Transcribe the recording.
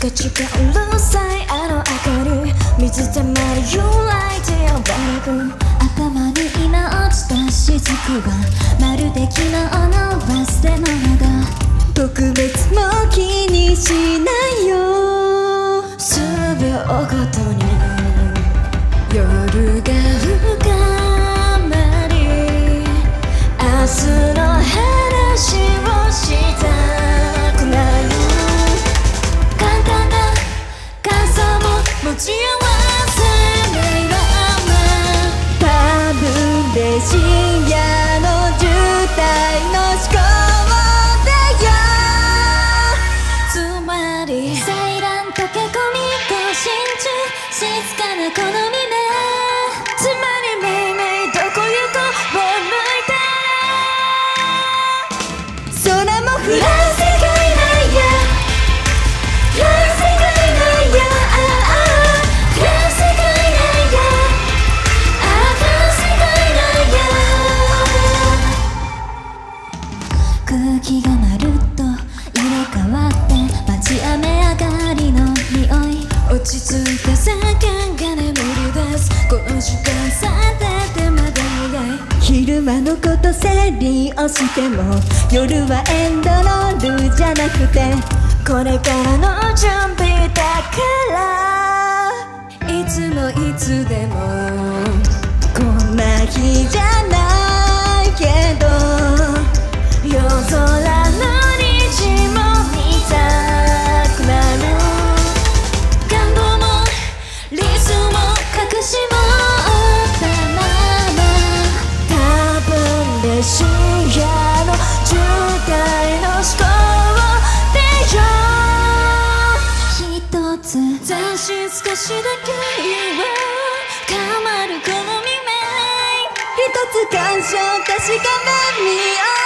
カチカうるさいあの灯り、水たまり揺らいでやわらぐ、頭に今落ちた雫はまるで昨日の忘れ物だ、特別もう気にしないよ、数秒ごとに夜が深まり明日の話をしたくなる、簡単な感想も持ち合わせないまま、多分で深夜の渋滞の思考を出よう、つまり青藍とけ込み更新中、静かなこの未明、つまりめいめいどこ行こう、上向いたら空も降らせがいないや、降らせがいないや、降らせがいないや、降らせがいないや、空気がまるっと入れ替わって街雨上がりの匂い、落ち着いた世間が眠り出す、この時間さえててまだ早い、昼間のこと整理をしても、夜はエンドロールじゃなくて、これからの準備だから、いつもいつでもこんな日じゃないけど、夜空の虹も見たくなる、感動もリスも隠し持ったまま、多分で深夜の渋滞の思考を出よう、一つ斬新少しだけ言う変わるこの未明、一つ感傷確かめみよう。